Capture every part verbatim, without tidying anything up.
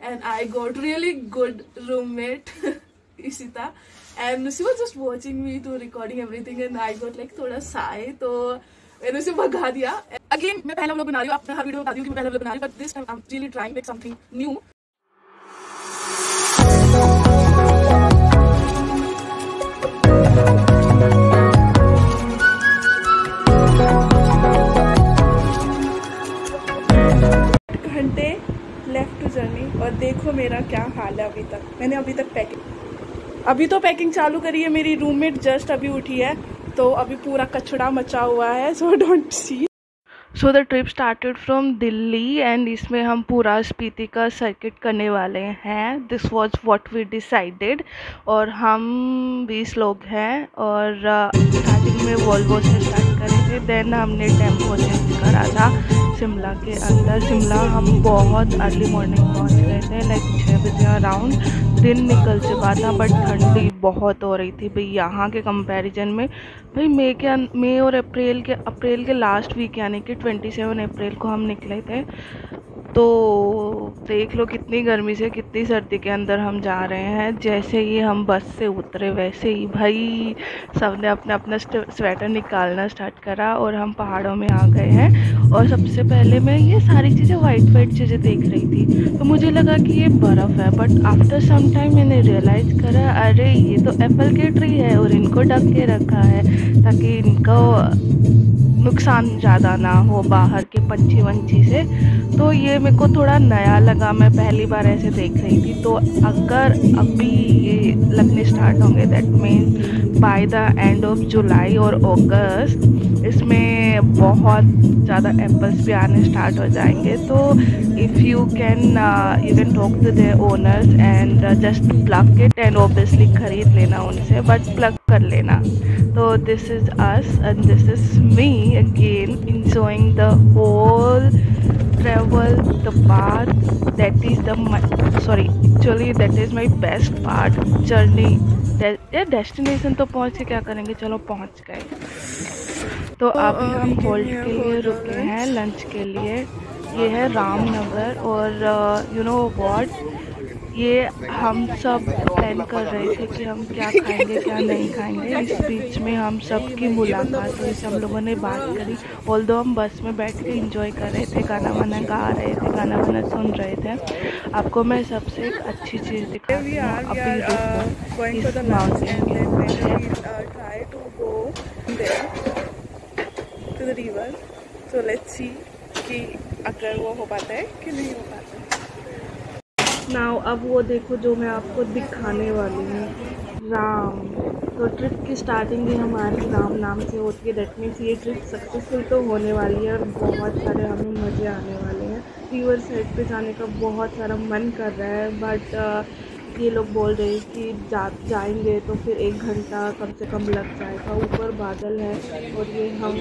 and I got really good roommate Ishita, and she was just watching me to recording everything and I got like थोड़ा shy, तो मैंने उसे भगा दिया. Again मैं पहला व्लॉग बना रही हूँ, अपना हर वीडियो बता रही हूँ कि मैं पहला व्लॉग बना रही हूँ, but this time I'm really trying like something new. घंटे लेफ्ट टू जर्नी और देखो मेरा क्या हाल है अभी तक. मैंने अभी तक पैकिंग अभी तो पैकिंग चालू करी है. मेरी रूममेट जस्ट अभी उठी है तो अभी पूरा कचड़ा मचा हुआ है. So don't see. So the trip started from Delhi and इसमें हम पूरा स्पीति का सर्किट करने वाले हैं. This was what we decided. और हम बीस लोग हैं और स्टार्टिंग uh, में वॉल्वो से स्टार्ट करेंगे. देन हमने टेम्पो चेंज करा था शिमला के अंदर. शिमला हम बहुत अर्ली मॉर्निंग पहुंच गए थे, लाइक छः बजे अराउंड. दिन निकल चुका था बट ठंडी बहुत हो रही थी भाई यहाँ के कंपैरिजन में. भाई मई के मई और अप्रैल के अप्रैल के लास्ट वीक यानी कि सत्ताईस अप्रैल को हम निकले थे. तो देख लो कितनी गर्मी से कितनी सर्दी के अंदर हम जा रहे हैं. जैसे ही हम बस से उतरे वैसे ही भाई सब ने अपना अपना स्वेटर निकालना स्टार्ट करा और हम पहाड़ों में आ गए हैं. और सबसे पहले मैं ये सारी चीज़ें वाइट वाइट चीज़ें देख रही थी तो मुझे लगा कि ये बर्फ़ है, बट आफ्टर सम टाइम मैंने रियलाइज़ करा अरे ये तो एप्पल के ट्री है और इनको ढक के रखा है ताकि इनको नुकसान ज़्यादा ना हो बाहर के पंछी वंछी से. तो ये मेरे को थोड़ा नया लगा, मैं पहली बार ऐसे देख रही थी. तो अगर अभी ये लगने स्टार्ट होंगे that means by the end of July और अगस्त इसमें बहुत ज़्यादा एप्पल्स भी आने स्टार्ट हो जाएंगे. तो if you can you can talk to their owners and just plug it and obviously ख़रीद लेना उनसे, बट प्लग कर लेना. तो this is us and this is me again enjoying the whole travel, the part that is the my, sorry actually that is my best part journey. या destination तो पहुंच के क्या करेंगे, चलो पहुंच गए. तो अभी हम होल्ड के लिए रुके हैं लंच के लिए. ये है रामनगर और यू नो व्हाट, ये हम सब प्लान कर रहे थे कि हम क्या खाएंगे क्या नहीं खाएंगे. इस बीच में हम सब की मुलाकात हुई, सब लोगों ने बात करी. ऑल्दो हम बस में बैठ के इंजॉय कर रहे थे, गाना वाना गा रहे थे, गाना वाना सुन रहे थे. आपको मैं सबसे एक अच्छी चीज़ दिखाती हूँ. अभी इस mountain to the river. So let's see कि अगर वो हो पाता है कि नहीं हो पाता है. नाउ अब वो देखो जो मैं आपको दिखाने वाली हूँ, राम. तो ट्रिप की स्टार्टिंग ही हमारी राम नाम से होती है. दैट मीन्स ये ट्रिप सक्सेसफुल तो होने वाली है और बहुत सारे हमें मज़े आने वाले हैं. रिवर साइड पे जाने का बहुत सारा मन कर रहा है बट ये लोग बोल रहे हैं कि जा जाएंगे तो फिर एक घंटा कम से कम लग जाएगा. ऊपर बादल है और ये हम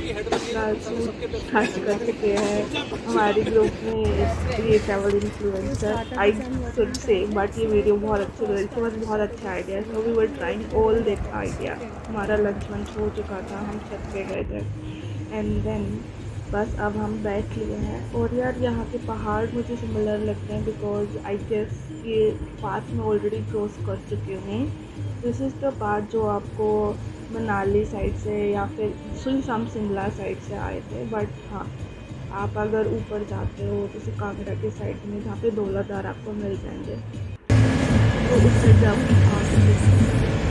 खर्च कर चुके हैं हमारे ग्रुप में ये travel influencer I should say. But ये वीडियो बहुत अच्छी लग रही थी, बस बहुत अच्छा idea. So we were trying all that idea. हमारा लंच वंच हो चुका था, हम छत पे गए थे एंड देन बस अब हम बैठ लिए हैं. और यार यहाँ के पहाड़ मुझे सिमिलर लगते हैं बिकॉज आई गेस ये पार्ट में ऑलरेडी क्रॉस कर चुकी हूँ. दिस इज़ द पार्ट जो आपको मनाली साइड से या फिर सुनसम शिमला साइड से आए थे. बट हाँ, आप अगर ऊपर जाते हो जैसे कांगड़ा के साइड में जहाँ पे दौलतदार आपको मिल जाएंगे तो उस साइड आप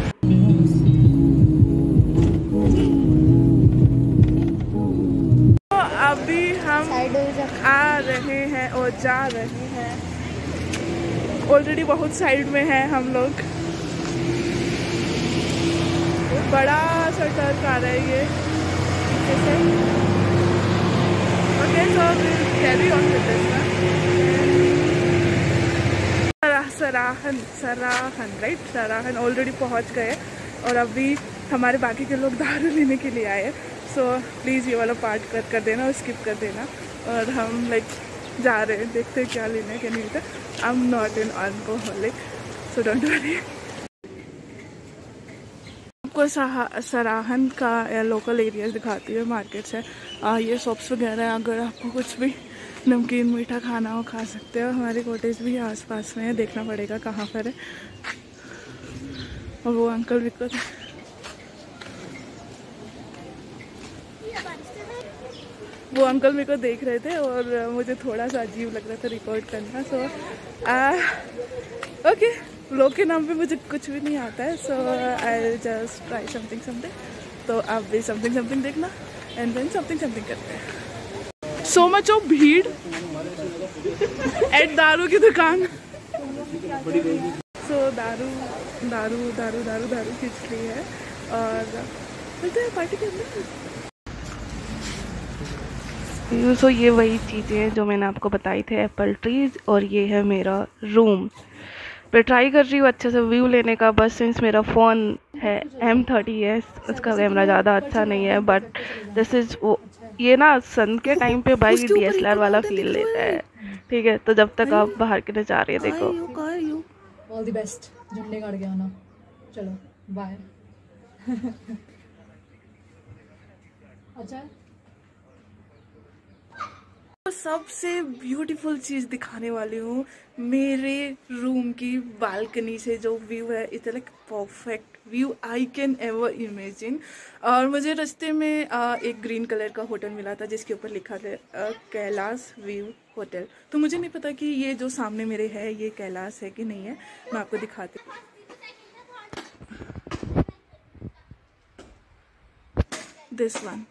अभी हम आ रहे हैं और जा रहे हैं. ऑलरेडी बहुत साइड में है हम लोग. बड़ा सा ट्रक आ रहा है ये जैसे. Okay so carry on with this ना. सराहन सराहन राइट सराहन ऑलरेडी पहुंच गए और अभी हमारे बाकी के लोग दारू लेने के लिए आए. सो प्लीज़ ये वाला पार्ट कट कर देना और स्किप कर देना. और हम लाइक जा रहे हैं, देखते हैं क्या लेना है क्या नहीं लेना. I am not an alcoholic so don't worry. आपको सराहन का या लोकल एरियाज दिखाती है, मार्केट्स है, ये शॉप्स वगैरह है. अगर आपको कुछ भी नमकीन मीठा खाना हो खा सकते हो। हमारे कॉटेज भी आसपास में है, देखना पड़ेगा कहाँ पर है। और वो अंकल भी कुछ वो अंकल मेरे को देख रहे थे और मुझे थोड़ा सा अजीब लग रहा था रिकॉर्ड करना। सो ओके, व्लॉग के नाम पे मुझे कुछ भी नहीं आता है, so I just try something something. तो आप भी समथिंग समथिंग देखना एंड देन समथिंग समथिंग करते हैं। सो मच ऑफ भीड़ एट दारू की दुकान। सो so, दारू दारू दारू दारू दारू खींच ली है और चलते हैं पार्टी के अंदर। सो so, ये वही चीज़ें हैं जो मैंने आपको बताई थे, एप्पल ट्रीज। और ये है मेरा रूम। मैं ट्राई कर रही हूँ अच्छे से व्यू लेने का, बस सिंस मेरा फ़ोन है एम थर्टी है, उसका कैमरा ज़्यादा अच्छा नहीं है, बट दिस इज़ वो ये ना सन के टाइम पे भाई डी एस एल आर वाला फील लेता है। ठीक है, तो जब तक आप बाहर के नज़ारे देखो। ऑल द बेस्ट, झंडे गाड़ के आना। चलो बाय। अच्छा, सबसे ब्यूटीफुल चीज़ दिखाने वाली हूँ, मेरे रूम की बालकनी से जो व्यू है, it's like perfect view I can ever imagine. और मुझे रास्ते में आ, एक ग्रीन कलर का होटल मिला था जिसके ऊपर लिखा था कैलाश व्यू होटल। तो मुझे नहीं पता कि ये जो सामने मेरे है ये कैलाश है कि नहीं है, मैं आपको दिखाती हूँ। दिस वन,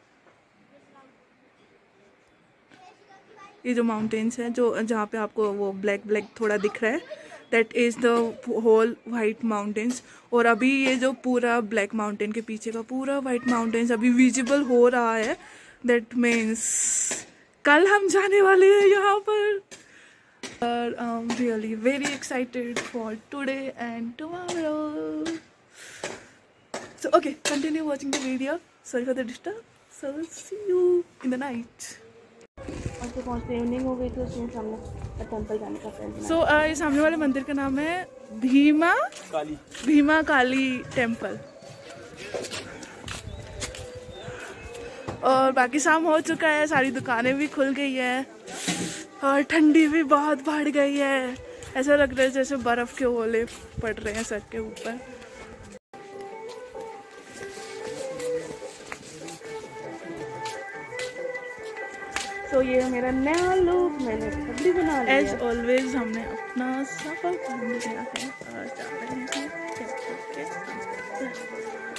ये जो माउंटेन्स हैं जो जहाँ पे आपको वो ब्लैक ब्लैक थोड़ा दिख रहा है, that is the whole white mountains. और अभी ये जो पूरा ब्लैक माउंटेन के पीछे का पूरा वाइट माउंटेन्स अभी विजिबल हो रहा है। दैट मीन्स कल हम जाने वाले हैं यहाँ पर। और I am really very excited for today and tomorrow. So okay, continue watching the video. Sorry for the disturb. So see you in the night. पहुँचते पहुँचते इवनिंग हो गई थी, उसमें सामने टेंपल जाने का प्लान। सो so, uh, सामने वाले मंदिर का नाम है भीमा काली भीमा काली टेम्पल। और बाकी शाम हो चुका है, सारी दुकानें भी खुल गई है और ठंडी भी बहुत बढ़ गई है। ऐसा लग रहा है जैसे बर्फ के ओले पड़ रहे हैं सर के ऊपर। तो so, ये है मेरा नया लुक, मैंने सब्जी बना लिया। एज ऑलवेज हमने अपना सफर कर लिया है और जा रहे हैं टेम्पल के अंदर।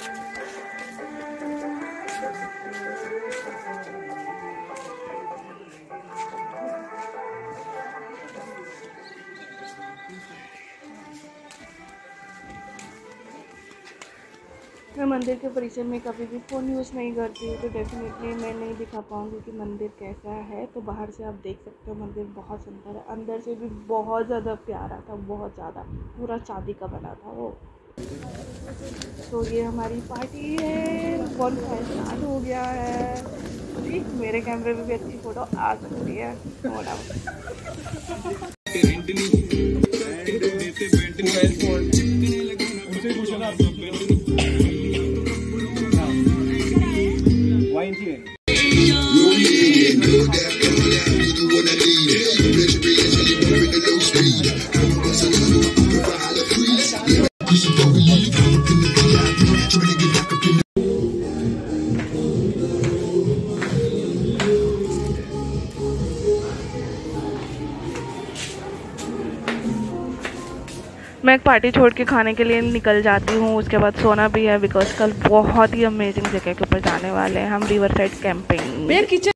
मैं मंदिर के परिसर में कभी भी फ़ोन यूज़ नहीं करती हूँ, तो डेफिनेटली मैं नहीं दिखा पाऊँगी कि मंदिर कैसा है। तो बाहर से आप देख सकते हो मंदिर बहुत सुंदर है, अंदर से भी बहुत ज़्यादा प्यारा था, बहुत ज़्यादा, पूरा चांदी का बना था वो। तो ये हमारी पार्टी है, बॉनफायर स्टार्ट हो गया है। ठीक, मेरे कैमरे में भी अच्छी फ़ोटो आ सकती है, नो डाउट। मैं एक पार्टी छोड़ के खाने के लिए निकल जाती हूँ, उसके बाद सोना भी है, बिकॉज कल बहुत ही अमेजिंग जगह के ऊपर जाने वाले हैं हम, रिवर साइड कैंपिंग।